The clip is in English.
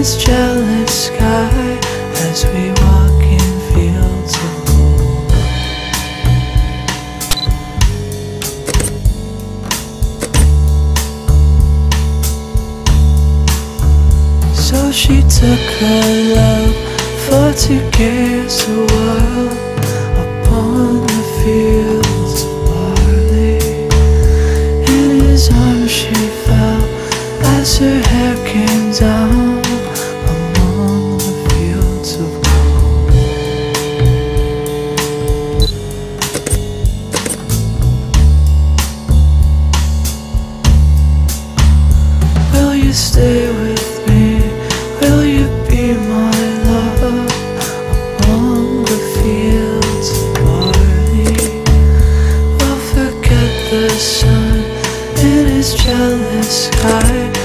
his jealous sky as we walk in fields of gold. So she took her love for to gaze a while upon the fields of barley. In his arms she fell as her hair came down among the fields of gold. Will you stay with me? Will you be my love among the fields of barley? We'll forget the sun in his jealous sky